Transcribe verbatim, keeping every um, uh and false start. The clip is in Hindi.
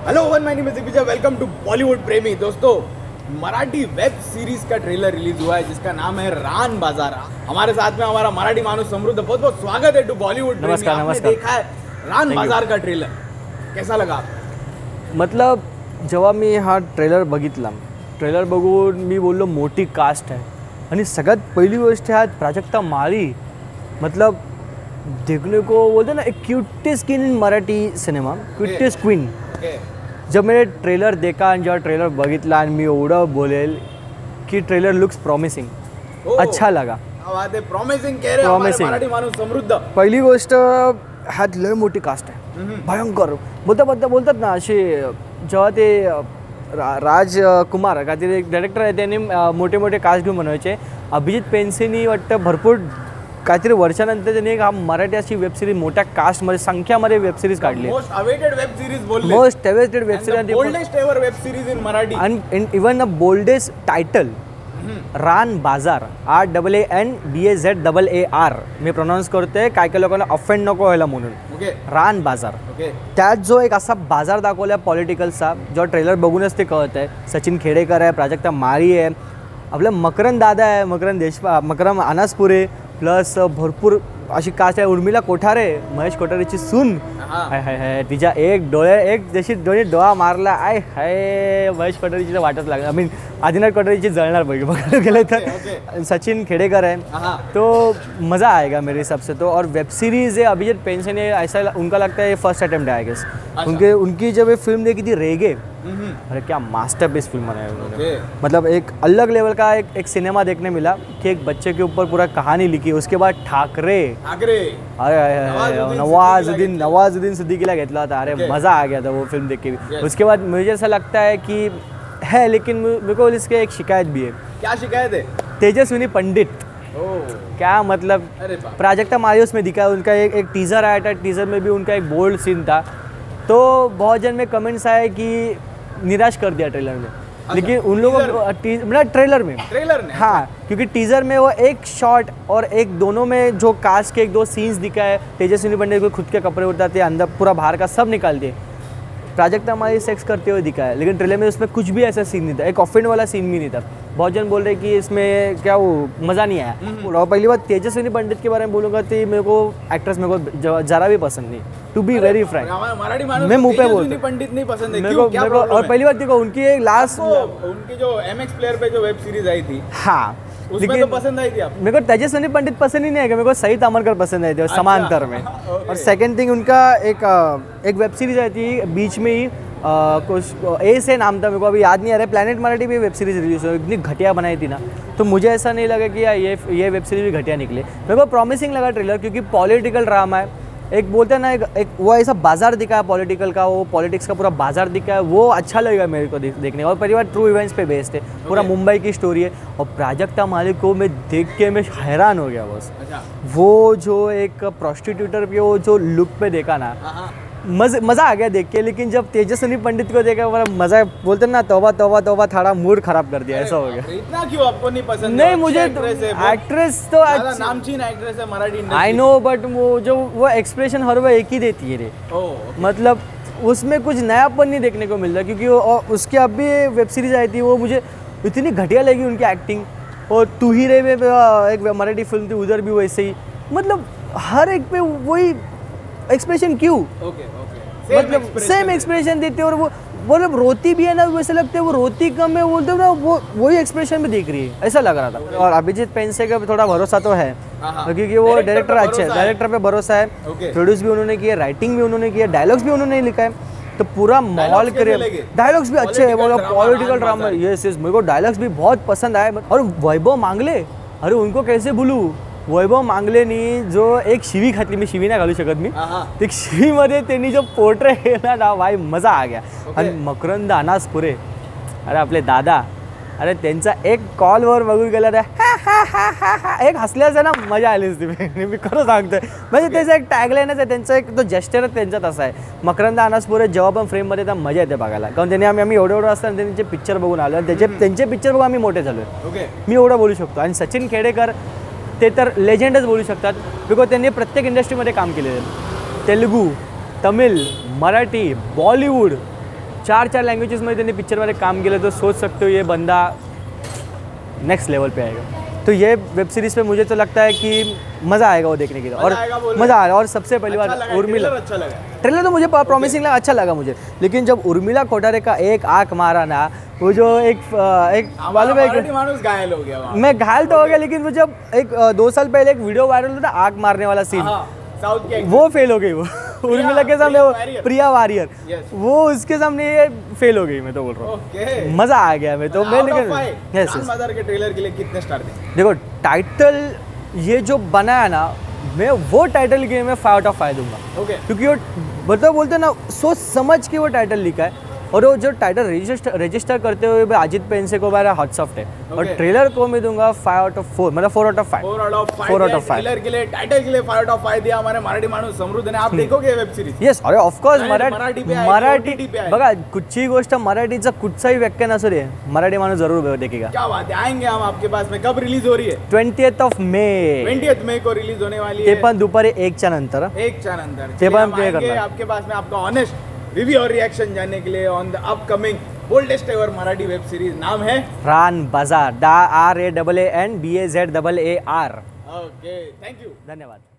Hello one my name is Digvijay, welcome to Bollywood Premi. दोस्तों, मराठी वेब सीरीज का ट्रेलर रिलीज हुआ है जिसका नाम है रान बाजार। हमारे साथ में हमारा मराठी मानुस समृद्ध, बहुत बहुत स्वागत है टू बॉलीवुड प्रेमी। नमस्कार, आपने नमस्कार। देखा है रान बाजार का ट्रेलर, कैसा लगा आपको? मतलब जेव्हा मी हा ट्रेलर बघितला, ट्रेलर बघून मी बोललो मोठी कास्ट आहे आणि सगळ्यात पहिली गोष्ट है प्राजक्ता माळी। मतलब देखने को बोलते ना एक cutest queen in Marathi cinema, cutest queen. Okay. जब मैंने ट्रेलर देखा आणि जेव्हा ट्रेलर बघितला आणि मी एवढं बोलेल की ट्रेलर लुक्स प्रॉमिसिंग, Oh, अच्छा लगा। क्या बात है, प्रॉमिसिंग कह रहे हैं हमारे Promising. मराठी माणूस समृद्ध। पहिली गोष्ट ह्यात लय मोठी कास्ट आहे, भयंकर बोलता बोलता बोलतात ना असे। जेव्हा ते रा राज कुमार काहीतरी एक डायरेक्टर आहे, त्यांनी मोठे मोठे कास्ट घेऊन बनवायचे। अभिजित पेन्सेनी वाटतं भरपूर काहीतरी वर्षानंतर त्यांनी एक हा मराठी अशी वेब सिरीज मोठ्या कास्टमध्ये संख्यामध्ये वेब सिरीज काढली। मोस्ट अवेटेड वेब सिरीज बोलले, most awaited web series, boldest ever web series in Marathi आणि even a boldest title Raan Bazaar. R double A N B A Z double A R मी प्रोनाऊन्स करतोय, काय काय लोकांना ऑफेंड नको व्हायला म्हणून। ओके रान बाजार, ओके त्यात जो एक असा बाजार दाखवला पॉलिटिकलचा, जो ट्रेलर बघूनच ते कळत आहे। सचिन खेडेकर आहे, प्राजक्ता माळी आहे, आपलं मकरंद दादा आहे, मकरंद देशपा मकरम अनासपुरे, प्लस भरपूर अशी कास्ट आहे। उर्मिला कोठारे, महेश कोठारेची सून, हाय हाय हाय तिच्या एक डोळे एक जशी डोळे डोळा मारला, आय हाय महेश कोठारीची तर वाटच लागली। आय मीन आदिनाथ कोठारीची जळणार बघ बघायला गेलं तर। सचिन खेडेकर है, तो मज़ा आएगा मेरे हिसाब से तो। और वेब सीरीज़ है अभिजीत पेंसेनी, ऐसा उनका लगता है फर्स्ट अटेम्प्ट है आई गेस। उनके उनकी जब ये फिल्म देखी थी रेगे, अरे क्या मास्टरपीस फिल्म बनाया उन्होंने। मतलब एक अलग लेवल का एक एक सिनेमा देखने मिला कि एक बच्चे के ऊपर पूरा कहानी लिखी। उसके बाद ठाकरे ठाकरे अरे नवाजुद्दीन नवाजुद्दीन सिद्दीकीला घेतला होता। अरे मज़ा आ गया था वो फिल्म देख के भी। उसके बाद मुझे ऐसा लगता है कि है, लेकिन मेरे को इसके एक शिकायत भी है। क्या शिकायत है? तेजस्विनी पंडित, क्या मतलब प्राजक्ता माळी उसमें दिखा है। उनका एक एक टीज़र आया था, टीज़र में भी उनका एक बोल्ड सीन था, तो बहुत जन में कमेंट्स आए कि निराश कर दिया ट्रेलर में। लेकिन उन लोगों मतलब ट्रेलर में ट्रेलर ने हाँ, क्योंकि टीज़र में वो एक शॉट और एक दोनों में जो कास्ट के एक दो सीन्स दिखा है, तेजस्विनी पंडित को खुद के कपड़े उतारते हैं, अंदर पूरा बाहर का सब निकाल दिए, प्राजक्ता माळी सेक्स करते हुए दिखा है। लेकिन ट्रेलर में उसमें कुछ भी ऐसा सीन नहीं था, एक ऑफेंड वाला सीन भी नहीं था। बहुत जन बोल रहे कि इसमें क्या वो मज़ा नहीं आया। और पहली बात तेजस्विनी पंडित के बारे में बोलूँगा तो मेरे को एक्ट्रेस मेरे को ज़रा भी पसंद नहीं, to be very frank. Marathi मैं मुंह पे बोलता हूँ, पंडित नहीं पसंद है मेरे क्यों? को क्या मेरे को प्रॉब्लम और है? पहली बात देखो उनकी एक लास्ट, उनकी जो एमएक्स प्लेयर पे जो वेब सीरीज आई थी, हाँ उसमें तो पसंद आई थी आपको? मेरे को तेजस्विनी पंडित पसंद ही नहीं है, मेरे को सईद अमरकर पसंद आई थी अच्छा, समांतर में। ओके। और सेकंड थिंग उनका एक अ, एक वेब सीरीज आई थी बीच में ही, अ, कुछ ए से नाम था, मेरे को अभी याद नहीं आ रहा है। प्लैनेट मराठी भी वेब सीरीज रिलीज हुई, इतनी घटिया बनाई थी ना, तो मुझे ऐसा नहीं लगा कि यार ये ये वेब सीरीज भी घटिया निकले। मेरे को प्रॉमिसिंग लगा ट्रेलर, क्योंकि पॉलिटिकल ड्रामा है। एक बोलते हैं ना एक, एक वो ऐसा बाजार दिखा है पॉलिटिकल का, वो पॉलिटिक्स का पूरा बाजार दिखा है, वो अच्छा लगेगा मेरे को देख, देखने का। और परिवार ट्रू इवेंट्स पे बेस्ड है, पूरा मुंबई की स्टोरी है। और प्राजक्ता माळी को मैं देख के मैं हैरान हो गया बस। अच्छा, वो जो एक प्रोस्टिट्यूटर पे वो जो लुक पे देखा ना, मज़ मज़ा आ गया देख के। लेकिन जब तेजस्विनी पंडित को देखा बड़ा मज़ा, बोलते ना तौबा तौबा तौबा, थोड़ा मूड खराब कर दिया, ऐसा हो गया। इतना क्यों आपको नहीं पसंद? नहीं मुझे एक्ट्रेस तो ज्यादा नामचीन एक्ट्रेस है Marathi industry. I know, but वो जो वो एक्सप्रेशन हर वो एक ही देती है रे। ओह, मतलब उसमें कुछ नयापन नहीं देखने को मिलता, क्योंकि वो और उसके अभी वेब सीरीज आई थी, वो मुझे इतनी घटिया लगी उनकी एक्टिंग। और तू ही रे में एक मराठी फिल्म थी, उधर भी वैसे ही, मतलब हर एक पे वही एक्सप्रेशन क्यों? ओके ओके, मतलब सेम एक्सप्रेशन देते हैं। और वो मतलब रोती भी है ना, वैसे लगता है वो रोती कम है, बोलते ना वो वही एक्सप्रेशन में दिख रही है, ऐसा लग रहा था। और अभिजीत पेंसे का भी थोड़ा भरोसा तो है, क्योंकि वो डायरेक्टर अच्छे है, डायरेक्टर पे भरोसा है। प्रोड्यूस भी उन्होंने किया, राइटिंग भी उन्होंने किया, डायलॉग्स भी उन्होंने लिखा है, तो पूरा माहौल क्रिएट। डायलॉग्स भी अच्छे हैं, वो पॉलिटिकल ड्रामा, यस यस, मेरे को डायलॉग्स भी बहुत पसंद आए। और वैभव मांगले, अरे उनको कैसे भूलू, वैभव मांगलेनी जो एक शिवी घातली, मी शिवी नाही घालू शकत मी, एक शिवीमध्ये त्यांनी जो पोर्ट्रे केला ना भाई, मजा आ गया। आणि मकरंद अनासपुरे, अरे आपले दादा, अरे त्यांचा एक कॉलवर बघून गेला रे, एक हसल्याचं ना मजा आली असती, मी खरं सांगतोय। म्हणजे त्याचा एक टॅगलाईनच आहे, त्यांचा एक तो जेस्चरच त्यांचा तसा आहे। मकरंद अनासपुरे जेव्हा पण फ्रेममध्ये तर मजा येते बघायला, कारण त्यांनी आम्ही आम्ही एवढं एवढं असताना त्यांचे पिक्चर बघून आलो, त्याचे त्यांचे पिक्चर बघून आम्ही मोठे झालो, मी एवढं बोलू शकतो। आणि सचिन खेडेकर ते तर लेजेंडच बोलू शकतात, बिकॉज त्यांनी प्रत्येक इंडस्ट्रीमध्ये काम केलेलं आहे, तेलुगू, तमिळ, मराठी, बॉलिवूड, चार चार लँग्वेजेस मध्ये त्यांनी पिक्चरमध्ये काम केलं, तो सोच सकते हो ये बंदा नेक्स्ट लेवल पे आएगा। तो ये वेब सीरीज पे मुझे तो लगता है कि मज़ा आएगा वो देखने के लिए, और मज़ा आएगा। और सबसे पहली बार उर्मिला, अच्छा लगा ट्रेलर तो मुझे प्रॉमिसिंग लगा, अच्छा लगा मुझे, लेकिन जब उर्मिला कोठारे का एक आंख मारा ना, वो जो एक एक मालूम है कि मानुस घायल हो गया वहाँ। मैं घायल तो हो गया, लेकिन वो जब एक दो साल पहले एक वीडियो वायरल हुआ था आंख मारने वाला सीन, साउथ के वो फेल हो गई। वो उर्मिला के सामने, वो प्रिया वारियर, वो उसके सामने ये फेल हो गई। मैं तो बोल रहा हूँ मज़ा आ गया। मैं तो मैं लेकिन रान बाजार के ट्रेलर के लिए कितने स्टार दें? देखो टाइटल ये जो बनाया ना, मैं वो टाइटल के मैं फाइव आउट ऑफ फाइव दूंगा। ओके, क्योंकि वो मतलब बोलते हैं ना, सोच समझ के वो टाइटल लिखा है, और वो जो टाइटल रजिस्टर रजिस्टर करते हुए भाई अजित पेंसे को मेरा हॉट सॉफ्ट है। और ट्रेलर को मैं दूंगा फाइव आउट ऑफ फोर, मतलब four out of five. Four out of five four out of five trailer के लिए, टाइटल के लिए फाइव आउट ऑफ फाइव दिया हमारे मराठी माणूस समृद्ध ने। आप देखोगे वेब सिरीज? येस, अरे ऑफकोर्स मराठी मराठी मराठी बघा, कुठची गोष्ट मराठीचा कुठचाही व्याख्यान असू दे, मराठी माणूस जरूर देखेगा। क्या बात है, आएंगे हम आपके पास में। कब रिलीज हो रही है? Twentieth of May twentieth May को रिलीज होने वाली ते है, पण दुपारी एकच्या नंतर। एक च्या नंतर ते पण हम play आएंगे करणार। आपके पास में आपका ऑनेस्ट रिव्यू और रिएक्शन जानने के लिए on the upcoming boldest ever Marathi web series. नाम है रान बाजार, डा R A double A N B A Z double A R. Okay, thank you, धन्यवाद।